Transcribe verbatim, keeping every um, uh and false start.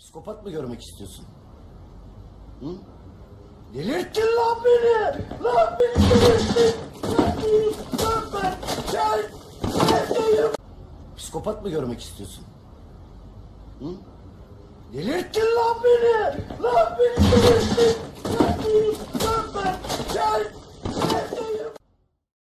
Psikopat mı görmek istiyorsun? Hı? Delirttin lan beni! Lan beni delirttin! Lan değilim! Lan ben! Ben! Ben değilim! Psikopat mı görmek istiyorsun? Hı? Delirttin lan beni! Lan